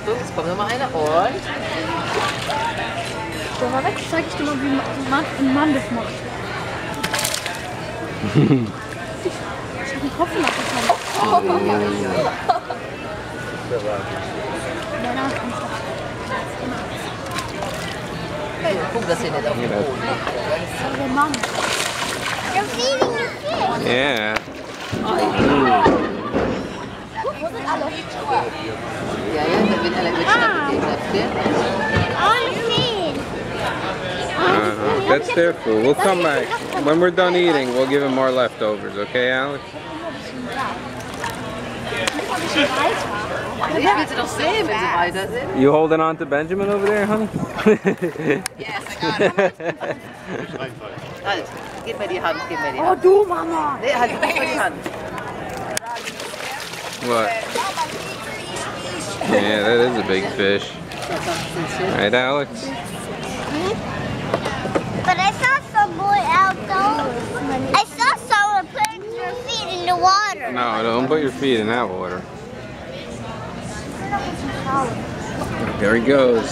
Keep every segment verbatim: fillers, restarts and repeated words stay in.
Achtung, es kommt nochmal einer und... So, mal weg, zeig ich dir mal, wie man, ein Mann das macht. Ich hab den Kopf nachgekommen. Oh, ja, ja, ja. Hey, guck, dass ihr nicht auf den Boden. Das ist der Mann. You're feeding the fish. Yeah. Wo sind alle? Ja, ja, da wird alle mitschnappen gegeben. On feed. Uh, that's their food. We'll come back. When we're done eating, we'll give them more leftovers, okay, Alex? Ich will sie doch sehen, wenn sie weiter sind. You holding on to Benjamin over there, honey? Yes, I got it. Halt, gib mir die Hand, gib mir die Hand. Oh, du Mama! Nee, halt, gib mir die Hand. What? Yeah, that is a big fish. Right, Alex? But I saw some boy out there. I saw someone put their feet in the water. No, don't put your feet in that water. There he goes.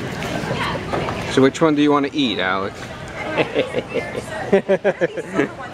So which one do you want to eat, Alex?